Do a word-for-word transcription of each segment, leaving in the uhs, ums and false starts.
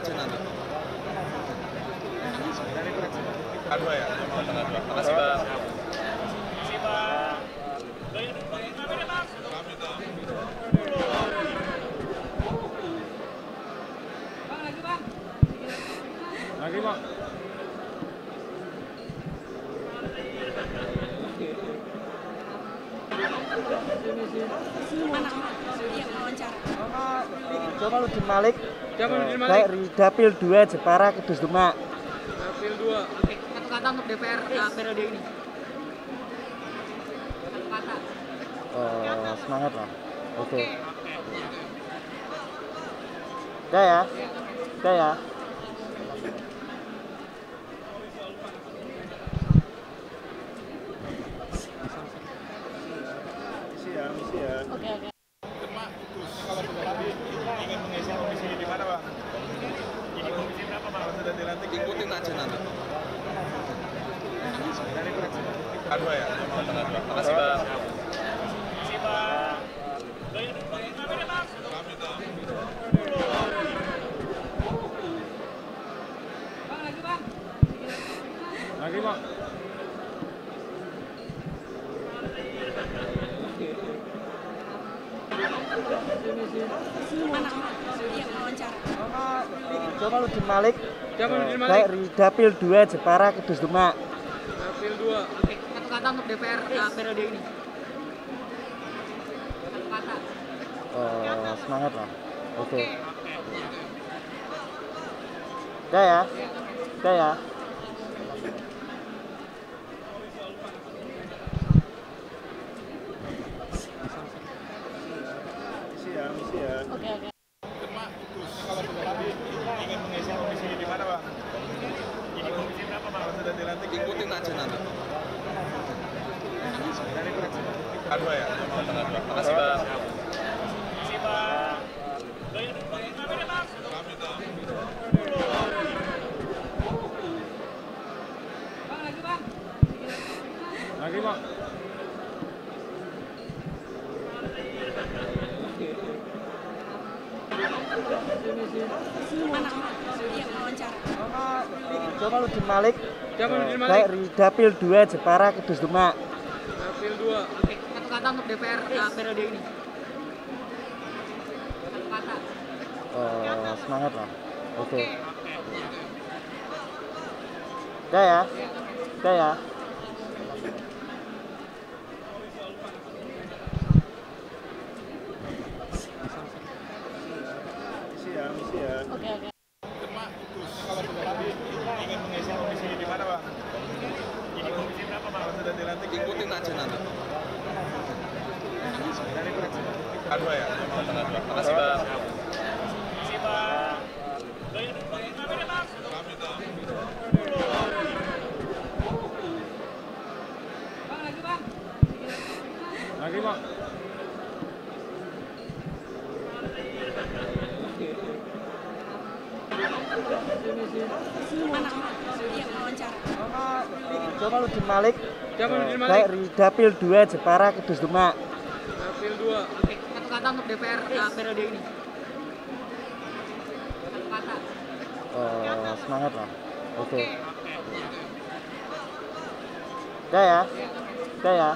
aja nanti. Kedua ya. Makasih Bang. Makasih Bang. Lagi Bang. Coba lu di Malik. Siapa lu di Malik? Kayak di Dapil dua Jepara Kudus Demak. Dapil dua. Oke, satu kata untuk D P R uh, periode ini. Satu kata. Uh, semangat lah. Oke. Okay. Udah ya. Udah ya. Misi ya, misi ya. Oke, oke. Demak Kudus. Kalau ingin mengisi komisi di mana Bang? Ini komisi berapa Bang? Kalau sudah dilantik ikutin aja nanti. Kedua ya. Makasih Bang. Makasih Bang. Lagi Bang. Coba lu di Malik. Siapa lu di Malik? Kayak di Dapil dua Jepara Kudus Demak. Dapil dua. Oke, satu kata untuk D P R uh, periode ini. Satu kata. Uh, semangat lah. Oke. Okay. Udah ya. Udah ya. Misi ya, misi ya. Oke, oke. Demak Kudus. Kalau ingin mengisi komisi di mana Bang? Ini komisi berapa Bang? Kalau sudah dilantik ikutin aja nanti. Kedua ya. Makasih Bang. Makasih Bang. Lagi Bang. Coba lu di Malik. Siapa lu di Malik? Kayak di Dapil dua Jepara Kudus Demak. Dapil dua. Oke, satu kata untuk D P R uh, periode ini. Satu kata. Uh, semangat lah. Oke. Okay. Udah ya. Udah ya. Misi ya, misi ya. Oke, oke. Demak Kudus. Kalau ingin mengisi komisi di mana Bang? Ini komisi berapa Bang? Kalau sudah dilantik ikutin aja nanti. Kedua ya. Makasih Bang. Makasih Bang. Lagi Bang. Coba lu di Malik. Siapa lu di Malik? Kayak di Dapil dua Jepara Kudus Demak. Dapil dua. Oke, satu kata untuk D P R uh, periode ini. Satu kata. Uh, semangat lah. Oke. Okay. Udah ya. Udah ya.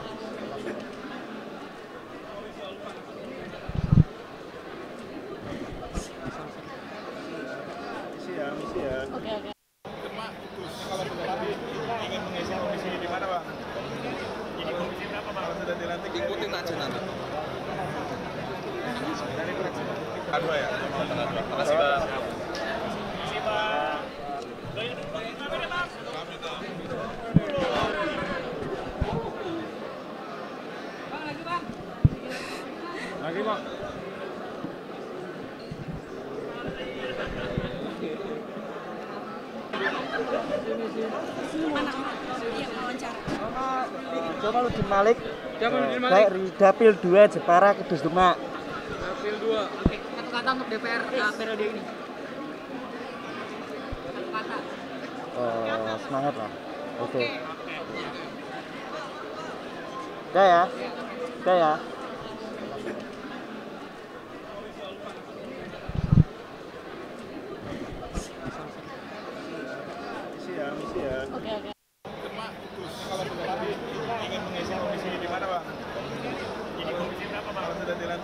Misi ya, misi ya. Oke, oke. Demak Kudus. Kalau ingin mengisi komisi di mana Bang? Ini komisi berapa Bang? Kalau sudah dilantik ikutin aja nanti. Kedua ya. Makasih Bang. Makasih Bang. Lagi Bang. Coba lu di Malik. Siapa lu di Malik? Kayak di Dapil dua Jepara Kudus Demak. Dapil dua. Oke, satu kata untuk D P R uh, periode ini. Satu kata. Uh, semangat lah. Oke. Okay. Udah ya. Udah ya.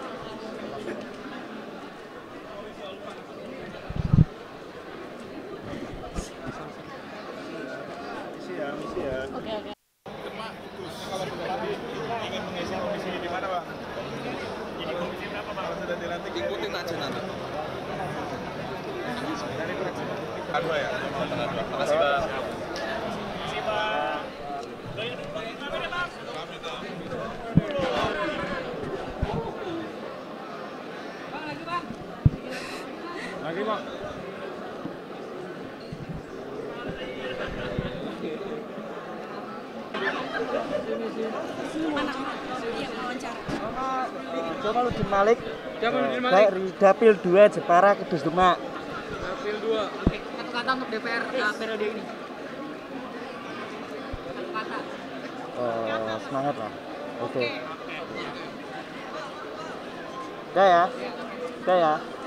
Misi ya, misi ya. Oke, oke. Demak putus. Kalau sudah ingin mengisi komisi di mana bang? Ini komisi berapa bang? Kalau sudah dilantik ikutin aja nanti. Dari fraksi kedua ya. Terima kasih bang. Terima kasih bang. Lagi bang. Coba lu di Malik. Siapa Eh, Nurdin Malik? kayak di Dapil dua Jepara Kudus Demak. Dapil dua. Oke, satu kata untuk D P R uh, periode ini. Satu kata. Eh, semangat lah. Oke. Oke ya. Oke ya.